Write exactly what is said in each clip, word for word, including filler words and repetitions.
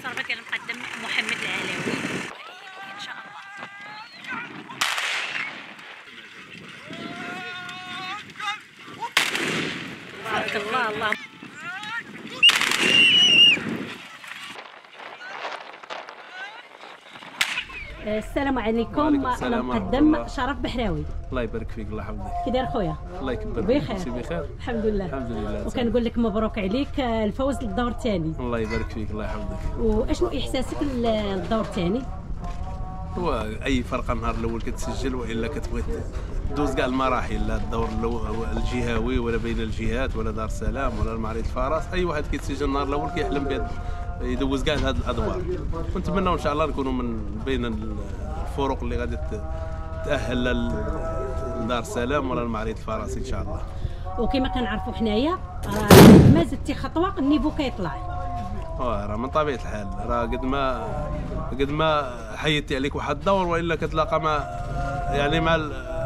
الصربة ديال المقدم محمد العلاوي ان شاء الله. بارك الله. الله السلام عليكم. انا مقدم شرف بحراوي. الله يبارك فيك، الله يحفظك. كي داير خويا؟ الله يكبر بخير بخير الحمد لله. الحمد لله. وكنقول لك مبروك عليك الفوز للدور الثاني. الله يبارك فيك، الله يحفظك. واشنو احساسك للدور الثاني؟ هو اي فرقه النهار الاول كتسجل والا كتبغي دوز كاع المراحل، لا الدور الجهوي ولا بين الجهات ولا دار السلام ولا المعرض الفرس، اي واحد كيتسجل النهار الاول كيحلم بهذا يدوز كاع هذه الادوار. ونتمنوا ان شاء الله نكونوا من بين الفرق اللي غادي تاهل لدار السلام ولا المعرض الفرس ان شاء الله. وكما كنعرفوا حنايا ما زدتي خطوه النيفو كيطلع. راه من طبيعه الحال، راه قد ما قد ما حيدتي عليك واحد الدور والا كتلاقى مع يعني مع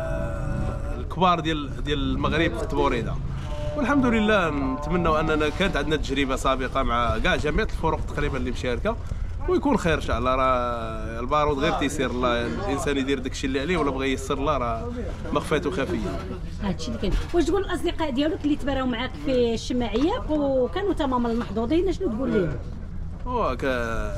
الكبار ديال ديال المغرب في التبوريده. والحمد لله نتمنوا اننا كانت عندنا تجربه سابقه مع كاع جميع الفرق تقريبا اللي مشاركه، ويكون خير ان شاء الله. راه البارود غير تيسير الله، الانسان يدير داكشي اللي عليه ولا بغى ييسر الله راه مخفاته خفيه. هادشي اللي كاين. واش تقول الاصدقاء ديالك اللي تبراو معاك في الشماعيه وكانوا تماما المحظوظين شنو تقول لهم؟ هو ك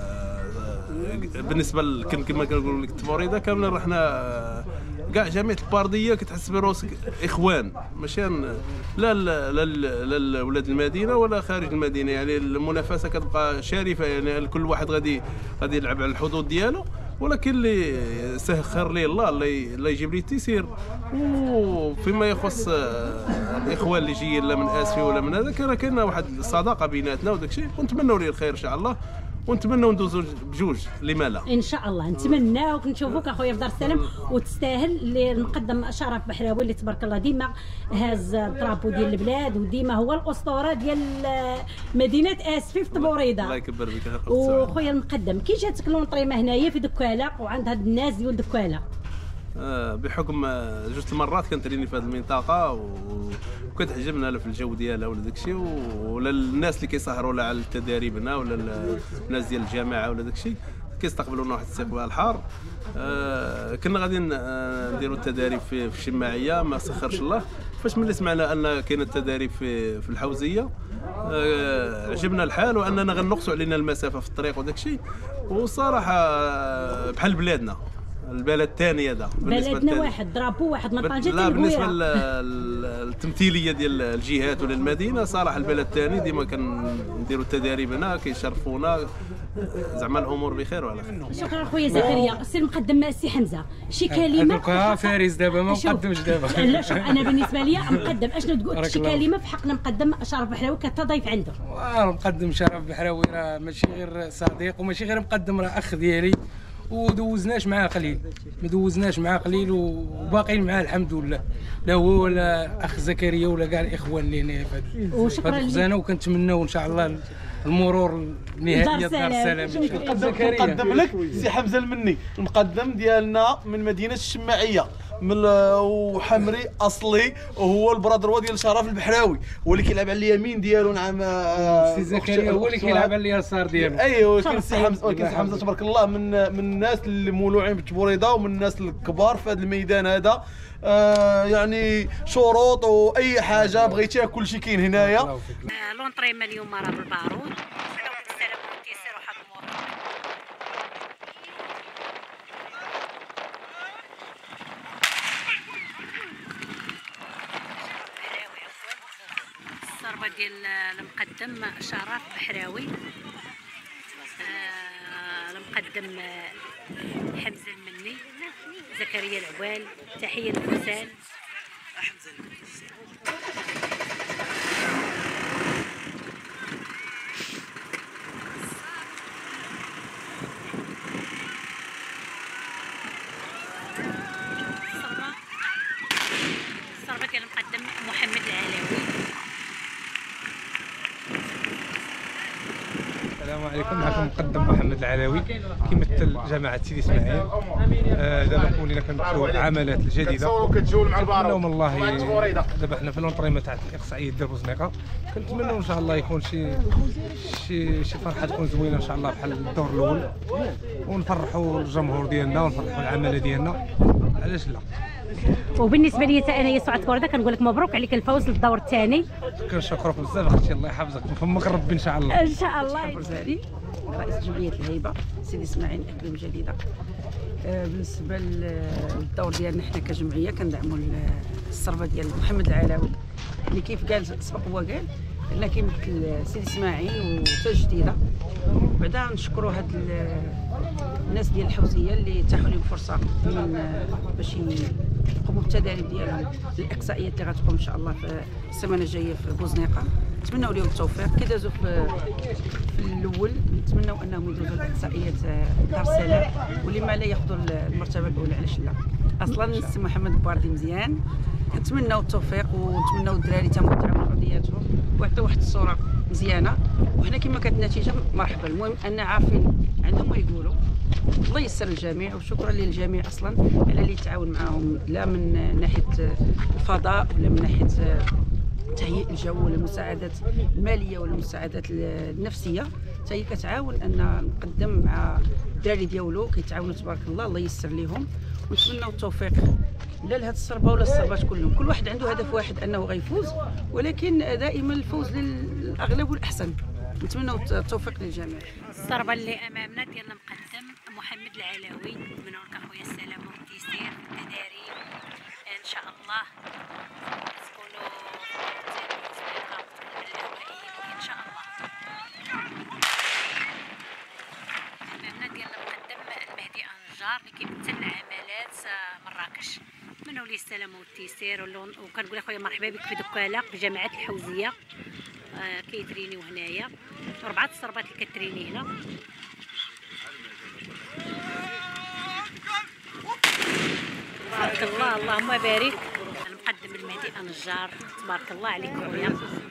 بالنسبه ل... كما كنقول لك التبوريده كاملين رحنا كاع جميع البارديه كتحس براسك اخوان، ماشي لا لا ولاد المدينه ولا خارج المدينه، يعني المنافسه كتبقى شريفه، يعني كل واحد غادي غادي يلعب على الحدود ديالو، ولكن اللي سخر ليه الله الله يجيب ليه التيسير. وفيما يخص الاخوان اللي جايين لا من اسفي ولا من هذاك راه كاينه واحد الصداقه بيناتنا وداك الشيء، ونتمنوا ليه الخير ان شاء الله، ونتمنوا ندوزوا بجوج لما لا ان شاء الله. نتمناوك نشوفوك اخويا في دار السلام، وتستاهل المقدم شرف بحراوي اللي تبارك الله ديما هاز الطرابو ديال البلاد وديما هو الاسطوره ديال مدينه اسفي في طبوريده. الله يكبر بك. وخويا المقدم كي جاتك لونطريمه هنايا في دكاله وعند هاد الناس ديال دكاله؟ آه بحكم جوج المرات كانت ريني في هذه المنطقه وكتعجبنا في الجو ديالها ولا داكشي، ولا الناس اللي كيسهروا على التداريبنا ولا الناس ديال الجامعه ولا داكشي كيستقبلونا واحد الاستقبال حار. آه كنا غادي نديروا التداريب في, في الشماعيه، ما سخرش الله. فاش ملي سمعنا ان كاين التداريب في في الحوزيه آه عجبنا الحال، واننا غنقصوا علينا المسافه في الطريق وداكشي. والصراحه بحال بلادنا البلد الثاني هذا بلدنا واحد درابو واحد من طنجة. لا بالنسبه للتمثيليه ديال الجهات ولا المدينه صراحه البلد الثاني ديما كنديروا التداريب هنا كيشرفونا، زعما الامور بخير وعلى خير. شكرا خويا زكريا. السي المقدم السي حمزه شي كلمه؟ دوكا فارس دابا ما مقدمش دابا. لا شوف انا بالنسبه لي مقدم اشنو تقول شي كلمه في حقنا مقدم شرف بحراوي كتضيف عنده؟ مقدم شرف بحراوي راه ماشي غير صديق وماشي غير مقدم، راه اخ ديالي ودوزناش معاه قليل، ما دوزناش معاه قليل وباقيين معاه الحمد لله، لا هو ولا اخ زكريا ولا كاع الاخوان اللي هنا في هذه الخزانه. وكنتمناو ان شاء الله المرور النهائي دار السلام. نقدم لك سي حمزه المني المقدم ديالنا من مدينه الشماعيه من وحمري اصلي، وهو البرادر ديال شرف البحراوي، هو اللي كيلعب على اليمين ديالو. نعم سي زكريا هو اللي كيلعب على اليسار ديالو. ايوا كاين سي حمزه ولكن سي حمزه تبارك الله من من الناس اللي مولوعين بالتبوريده ومن الناس الكبار في هذا الميدان هذا. آه يعني شروط واي حاجه بغيتيها كلشي كاين هنايا. لونطريمه اليوم راه بالبارود. الصربه ديال المقدم شرف بحراوي، آه المقدم حمزه المني، زكريا العوال، تحيه للفرسان. حمزه الصربه ديال المقدم محمد العلاوي. السلام عليكم. معكم مقدم محمد العلاوي كيمثل جماعه سيدي اسماعيل. آه دابا كوننا كنمثلوا العملات الجديده كنتمناو من الله. دابا حنا في لونطريمه تاع الاقصائيه ديال بوزنيقه، كنتمناو ان شاء الله يكون شي شي شي فرحه تكون زوينه ان شاء الله بحال الدور الاول، ونفرحوا الجمهور ديالنا ونفرحوا العماله ديالنا، علاش لا. وبالنسبه لي حتى انايا سعاد بورده كنقول لك مبروك عليك الفوز للدور الثاني. كنشكرك بزاف اختي، الله يحفظك ويفهمك ربي ان شاء الله. ان شاء الله. برزالي رئيس جمعيه الهيبه سيدي اسماعيل اكرم جديده. بالنسبه للدور ديالنا حنا كجمعيه كندعموا الصربه ديال محمد العلاوي اللي كيف قال سبق هو قال انه كيمثل سيدي اسماعيل وتا جديده. بعدا نشكروا هاد الناس ديال الحوزيه اللي تاحوا لهم فرصه من باش يقوموا بالتدريب ديالهم الاقصائيات اللي غتقوم ان شاء الله في السيمانه الجايه في بوزنيقه. نتمنوا لهم التوفيق. كي دازوا في في الاول نتمنوا انهم يدوزوا الاقصائيات دار السلام، ولما لا ياخذوا المرتبه الاولى، علاش لا. اصلا السي محمد بواردي مزيان، كنتمناو التوفيق ونتمناو الدراري تما يتعاونوا بعضياتهم ويعطيو واحد الصوره مزيانه، وحنا كما كانت النتيجه مرحبا. المهم ان عارفين عندهم ما يقولوا. الله يسر الجميع وشكرا للجميع اصلا على اللي يتعاون معاهم، لا من ناحيه الفضاء ولا من ناحيه تهيئ الجو ولا المساعدات الماليه ولا المساعدات النفسيه، حتى هي كتعاون ان نقدم مع الدراري ديالو كيتعاونوا تبارك الله. الله يسر لهم ونتمنوا التوفيق لا لهاد الصربه ولا الصربات كلهم. كل واحد عنده هدف واحد انه غيفوز، ولكن دائما الفوز للاغلب والاحسن. نتمنوا التوفيق للجميع. الصربه اللي امامنا ديالنا مقدم محمد العلاوي، نتمنوا لك اخويا السلامه والتيسير في التداريب ان شاء الله. تكونوا ان شاء الله. امامنا ديالنا مقدم المهدي انجار اللي كيمثل عمالات مراكش. نتمنوا ليه السلامه والتيسير، وكنقول اخويا مرحبا بك في دكاله في جامعه الحوزيه. آه كيترينيو هنايا اربعه الصربات اللي كتريني هنا. تبارك الله اللهم بارك. المقدم المهدي انجار، تبارك الله عليك خويا.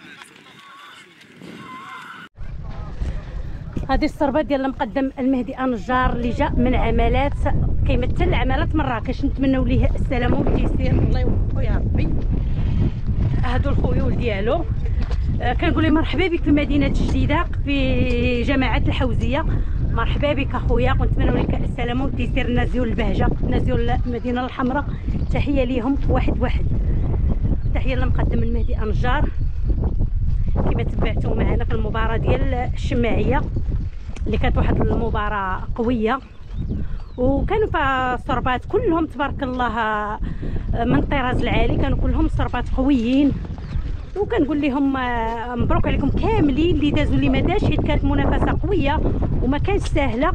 هذه الصربه ديال المقدم المهدي انجار اللي جاء من عمالات كيمثل عمالات مراكش. نتمنوا ليه السلامه والتيسير، الله يوفقو يا ربي. هادو الخيول ديالو. آه كنقول لهم مرحبا بك في مدينه جديده في جماعه الحوزيه. مرحبا بك اخويا، ونتمنوا لك السلامه والتيسير. الناس ديال البهجه، الناس ديال المدينه الحمراء، تحيه ليهم واحد واحد. تحيه للمقدم المهدي انجار. كما تبعتوا معنا في المباراه ديال الشماعيه اللي كانت واحد المباراه قويه، وكانوا فيها الصربات كلهم تبارك الله من الطراز العالي، كانوا كلهم صربات قويين. وكنقول لهم مبروك عليكم كاملين اللي دازوا اللي ما داش، حيت كانت منافسه قويه وما كانش سهله.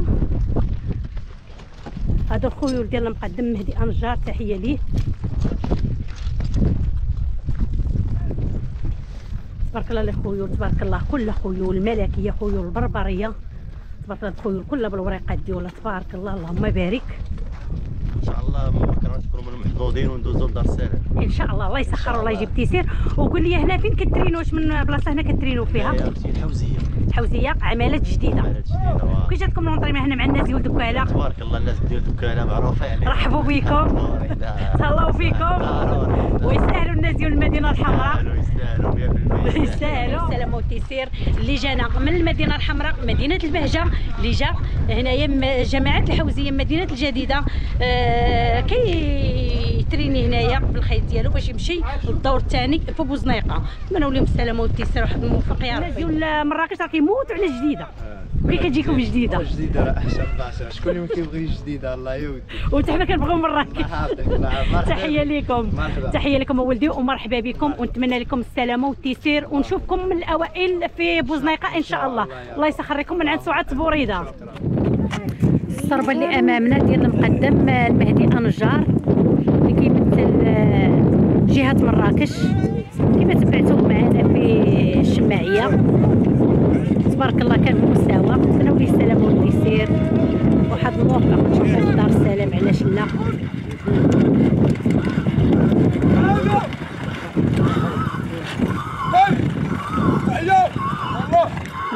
هادو الخيول ديال المقدم مهدي انجار، تحيه ليه. تبارك الله الخيول، تبارك الله كل خيول الملكيه، خيول البربريه، تبارك الله الخيول كلها بالوريقات ديالها، تبارك الله اللهم بارك. ان شاء الله ممكن تكونوا من محظوظين وندوزوا لدار السلام ان شاء الله. الله يسخر والله يجيب تيسير. وقول لي هنا فين كترينوا؟ واش من بلاصه هنا كترينوا فيها؟ الحوزيه. الحوزيه عمالات جديده. عمالات جديده. كي جاتكم لونطريمه هنا مع الناس ديال دكاله؟ تبارك الله الناس ديال دكاله معروفه عليهم. رحبوا بكم، تهلاو فيكم، ويستاهلوا الناس ديال المدينه الحمراء. يستاهلوا مية بالمية. يستاهلوا. السلامه والتيسير اللي جانا من المدينه الحمراء مدينه البهجه، اللي جا هنايا جماعه الحوزيه مدينه الجديده. آه كيتريني هنايا بالخيط ديالو باش يمشي للدور الثاني في بوزنيقه. نتمنوا لهم السلامه والتيسير وواحد الموفق يا ربي. ديال مراكش راه كيموتوا على جديده. كي كتجيكم جديده؟ جديده راه احسن بلاصه، شكون اللي ما كيبغيش جديده؟ الله يودي. وحتى حنا كنبغيو مراكش. تحيه لكم، تحيه لكم ولدي ومرحبا بكم، ونتمنى لكم السلامه والتيسير، ونشوفكم من الاوائل في بوزنيقه ان شاء الله. الله يسخر لكم من عند سعاد بوريده. الصربه اللي امامنا ديال المقدم المهدي انجار اللي كيمثل جهه مراكش، كما تبعتوا معنا في الشماعيه. تبارك الله كان بمستوى. نتمنوا ليه السلامه والتيسير وواحد الموفق نشوف في دار السلام، علاش لا.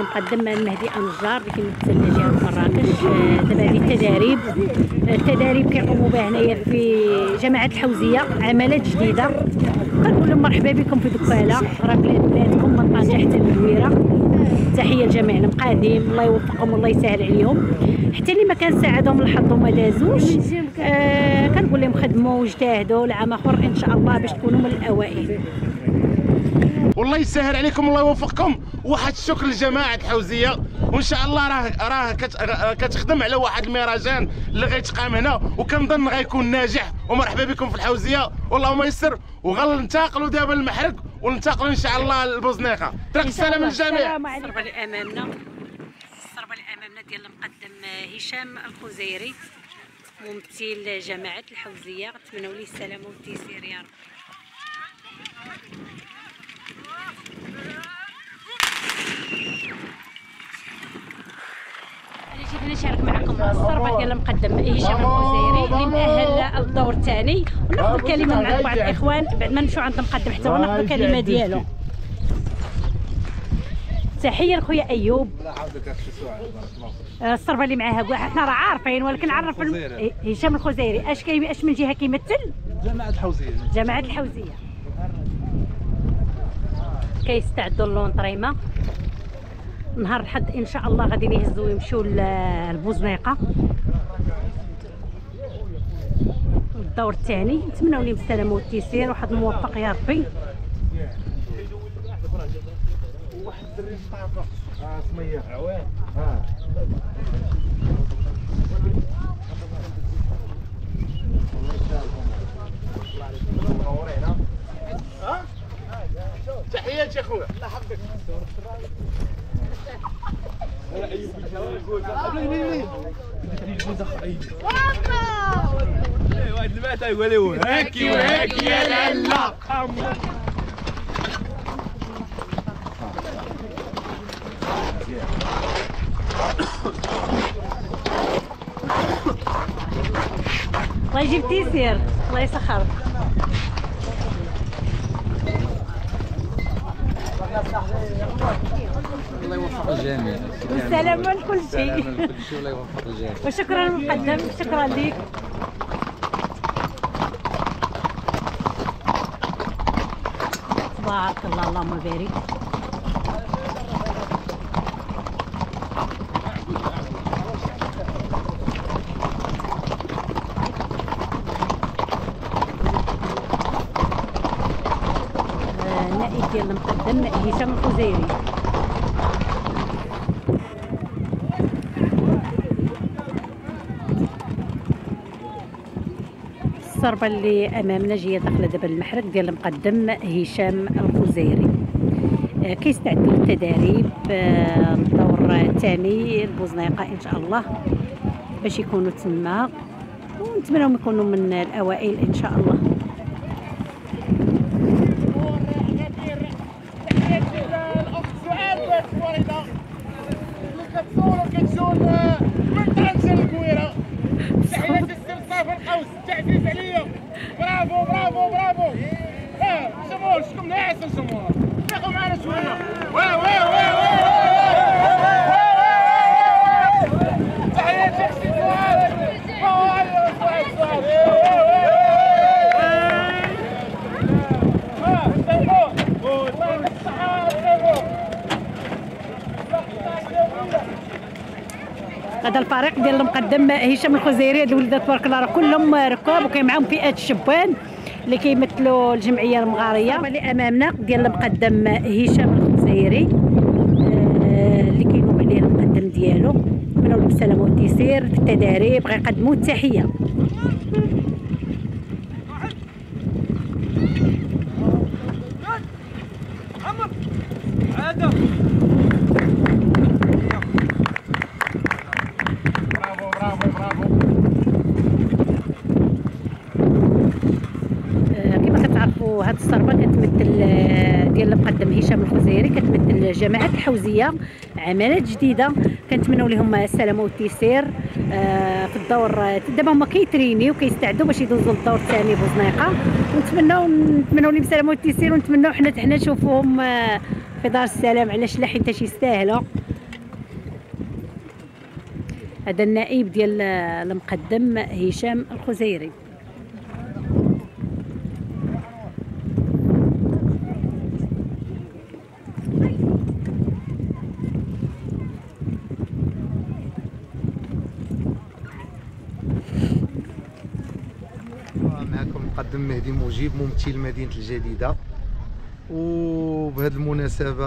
المقدم المهدي النجار اللي كيمثل جهه مراكش. دابا هذه التداريب التداريب كيقوموا بها هنايا في جماعه الحوزيه، عملات جديده. كنقول لهم مرحبا بكم في دكاله، راه بلادكم من طنجه حتى للدويره. تحيه لجميع المقادين، الله يوفقهم والله يسهل عليهم. حتى اللي ما كان ساعدهم الحظ وما دازوش، آه كنقول لهم خدموا واجتهدوا لعام اخر ان شاء الله باش تكونوا من الاوائل. والله يسهل عليكم الله يوفقكم. واحد الشكر لجماعه الحوزيه، وان شاء الله راه راه كتخدم على واحد المهرجان اللي غيتقام هنا، وكنظن غيكون ناجح. ومرحبا بكم في الحوزيه، والله ييسر. وغننتقلوا دابا للمحرق وننتقلوا ان شاء الله للبوزنيقه. طريق السلام للجميع. الصربه اللي امامنا الصربه اللي امامنا ديال المقدم هشام الخزيري ممثل جماعه الحوزيه. نتمنوا ليه السلامه والتيسير يا رب. انا جيت نشارك معكم الصربه ديال المقدم هشام الخزيري اللي مؤهل للدور الثاني، وناخذ الكلمه من عند بعض الاخوان بعد ما نمشيو عند المقدم حتى هو ناخذ الكلمه ديالو. تحيه لخويا ايوب. الصربه اللي معاها كاع حنا راه عارفين، ولكن عرف هشام الخزيري اش كي اش من جهه كيمثل جماعه الحوزيه. جماعه الحوزيه كيستعدوا للونطريمه. نهار الحد ان شاء الله غادي يهزوا ويمشيو للبوزنيقه الدور الثاني. نتمنوا لهم السلامه والتيسير وحظ موفق يا ربي. واحد الدري طاقه اه سميه عوان اه تحياتي يا خويا الله يحفظك. واحد المعتة يقول هاكي وهاكي يا لالا. الله يجيب تيسير الله يسخر. الله يوفق الجميع والسلامة لكل شيء. الله يوفق الجميع. وشكرا مقدم، شكرا لك. تبارك الله اللهم بارك. النائب ديال المقدم هشام الخزيري. الصربه اللي امامنا جايه داخله دابا المحرق ديال المقدم هشام الخزيري. آه كيستعدوا للتداريب آه الدور الثاني البوزنيقه ان شاء الله باش يكونوا تما، ونتمنىهم يكونوا من الاوائل ان شاء الله. تعزيز عليا. برافو برافو برافو. ها جمهور شكون ناعس الجمهور فيقوا معنا شويه. واه واه واه تحياتي اختي سعاد. ايوا سعاد سعاد. ها سيفو الله يعطيك الصحه سيفو. هذا الفريق ديال المقدم هشام الخزيري. هاد الوليدات تبارك الله راه كلهم ركاب وكاين معاهم فئات الشبان اللي كيمثلوا الجمعيه المغاريه. اللي امامنا ديال المقدم هشام الخزيري آه اللي كينوب عليه المقدم ديالو. نتمنوا له السلامه والتيسير في التداريب، غيقدموا التحيه. هاد الصربه كتمثل ديال المقدم هشام الخزيري، كتمثل جماعه الحوزيه، عملات جديده. كنتمنوا لهم السلامه والتيسير في الدور. دابا هما كيترينيو وكيستعدوا باش يدوزوا للدور الثاني بوزنيقه، ونتمنوا نتمنوا لهم السلامه والتيسير، ونتمنوا حنا حنا نشوفوهم في دار السلام. علاش لا؟ حيت يستاهلوا. هذا النائب ديال المقدم هشام الخزيري. معكم المقدم مهدي مجيب ممثل مدينة الجديدة، وبهذه المناسبة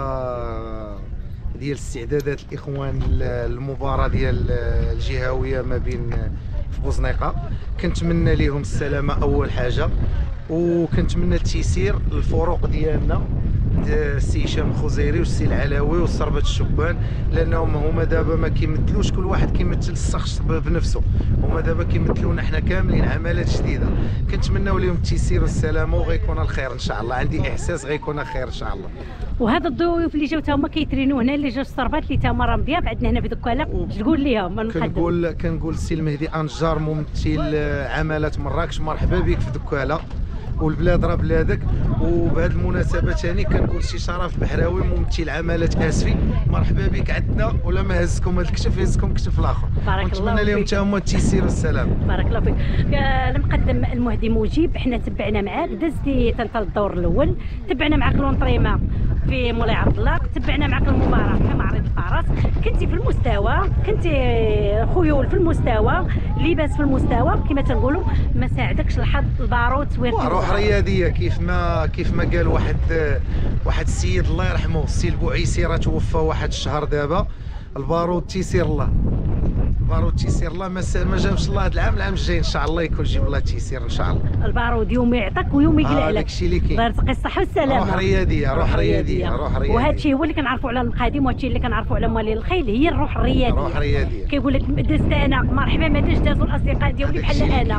ديال استعدادات الإخوان المباراة ديال الجهوية ما بين في بوزنيقة، كنتمنى لهم السلامة أول حاجة، وكنتمنى التيسير الفروق ديالنا السي هشام الخزيري والسي العلاوي وصربة الشبان، لانهم هما دابا ما كيمثلوش كل واحد كيمثل الشخص بنفسه، هما دابا كيمثلونا حنا كاملين عمالات جديده، كنتمناو لهم التيسير والسلامه وغيكون الخير ان شاء الله، عندي احساس غيكون خير ان شاء الله. وهذا الضيوف اللي جاو تا هما كيترينوا هنا اللي جاو الصربات اللي تا هما راه مضياف عندنا هنا في دكاله، تقول ليهم المقدم؟ كنقول كنقول السي المهدي انجار ممثل عمالات مراكش، مرحبا بك في دكاله والبلاد راه بلادك. وبهذه المناسبه ثاني كنقول سي شرف بحراوي ممثل عمالات اسفي، مرحبا بك عندنا، ولا ما هزكم هذا الكشف هزكم كشف الاخر. بارك الله فيك. نتمنى لهم حتى هما التيسير والسلام. بارك الله فيك. المقدم المهدي مجيب، حنا تبعنا معاك، دزتي تنت الدور الاول، تبعنا معاك لونطريما في مولاي عبد الله، تبعنا معاك المباراه في معرض الفرس، كنتي في المستوى، كنتي خيول في المستوى، لباس في المستوى، كما تنقولوا ما ساعدكش الحظ الباروت ويرتي روح رياضيه، كيف ما كيف ما قال واحد واحد السيد الله يرحمه السي البوعيسي راه توفى واحد الشهر دابا، البارود تيسير الله، البارود تيسير الله، ما ما جابش الله هذا العام، العام الجاي ان شاء الله يكون جيب الله التيسير ان شاء الله. البارود يوم يعطيك ويوم يقلع لك، هذاك الشيء اللي كاين، الله يرزقك الصحه والسلامه. روح رياضيه، روح رياضيه، روح رياضيه. وهذا الشيء هو اللي كنعرفوا على المقادم، وهذا الشيء اللي كنعرفوا على موالين الخيل، هي الروح الرياضيه. روح رياضيه كيقول لك دزت انا مرحبا، ما داش دازوا الاصدقاء ديالي بحال انا.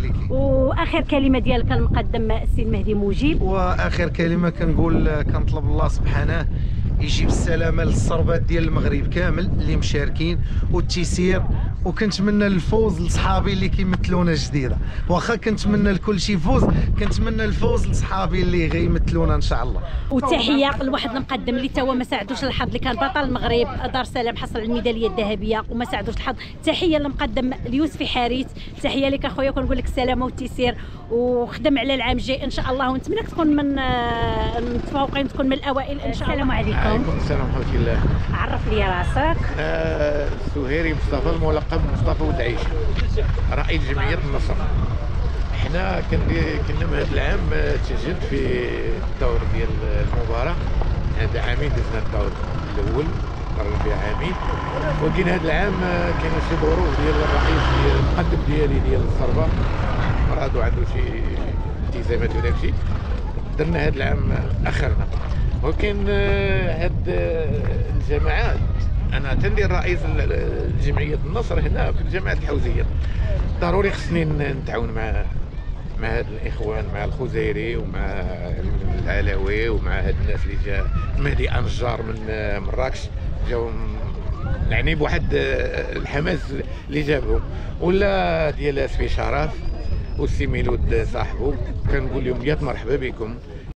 واخر كلمه ديالك المقدم السي المهدي مجيب؟ واخر كلمه كنقول كنطلب الله سبحانه يجيب السلامه للصربات ديال المغرب كامل اللي مشاركين والتيسير، وكنتمنى الفوز لصحابي اللي كيمثلونا جديده، واخا كنتمنى لكل شيء فوز، كنتمنى الفوز لصحابي اللي غيمثلونا ان شاء الله. وتحيه لواحد المقدم اللي تا هو ما ساعدوش الحظ، اللي كان بطل المغرب دار السلام حصل على الميداليه الذهبيه وما ساعدوش الحظ، تحيه للمقدم اليوسفي حارث، تحيه لك اخويا، كنقول لك السلامه والتيسير، وخدم على العام الجاي ان شاء الله، ونتمنىك تكون من المتفوقين، تكون من الاوائل ان شاء الله. السلام عليكم. وعليكم السلام ورحمه الله. عرف لي راسك. آه سهيري مصطفى، الملقب مصطفى ودعيش، رئيس جمعيه النصر. حنا كنا من هذا العام تسجلت في الدور ديال المباراه، هذا عامين دزنا الدور الاول قرر فيها عامين، ولكن هذا العام كاين شي ظروف ديال الرئيس ديال المقدم ديالي ديال الصربه، مرض وعنده شي التزامات وداك الشيء، درنا هذا العام اخرنا. ولكن هاد الجماعات انا تندير رئيس جمعيه النصر هنا في الجامعه الحوزيه، ضروري خصني نتعاون مع مع هاد الاخوان، مع الخزيري ومع العلاوي ومع هاد الناس اللي جا مهدي انجار من مراكش، جاو يعني بواحد الحماس اللي جابهم، ولا ديال اسفي شرف والسي ميلود صاحبه، كنقول لهم يا مرحبا بكم.